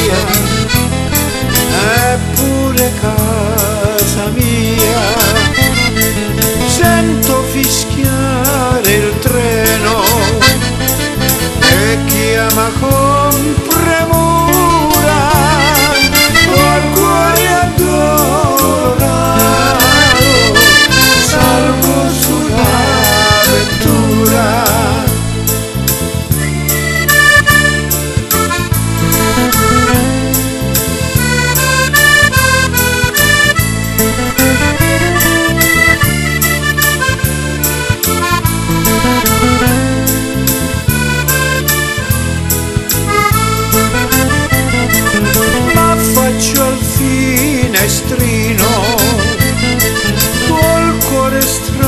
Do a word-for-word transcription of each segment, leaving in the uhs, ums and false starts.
via, eppure casa mia. Sento fischiare il treno e chiama con premura, col cuore addolorato, salgo sulla vettura. Finestrino col cuore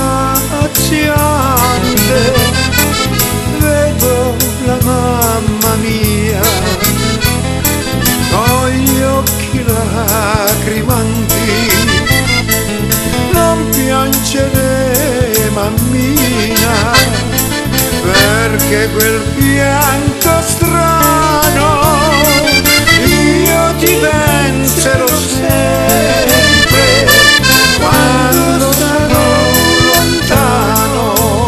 straziante, vedo la mamma mia con gli occhi lacrimanti. Non piangere mammina, perché quel pianto strano io ti penserò sempre quando sarò lontano.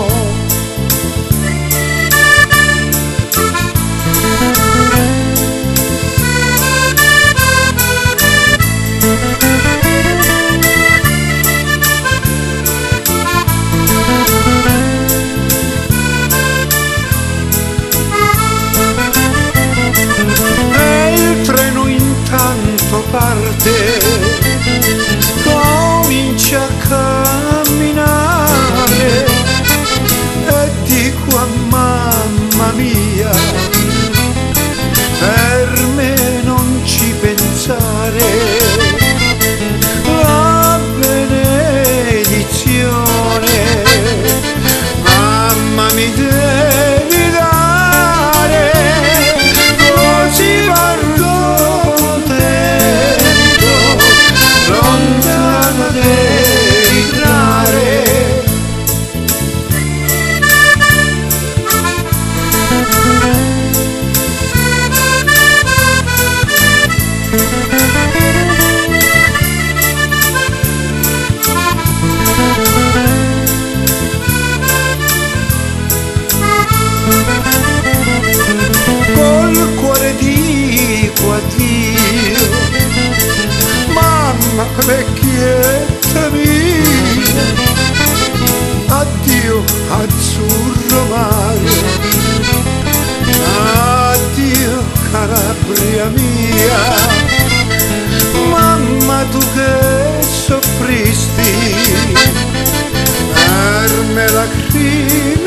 Parte, comincia a camminare e dico a mamma mia, per me non ci pensare, la benedizione mamma mi devi dare, così parlo lontano da entrare. Col cuore dico addio, mamma vecchietta mia, addio azzurro mare, addio Calabria mia. Mamma tu che soffristi per me la crisi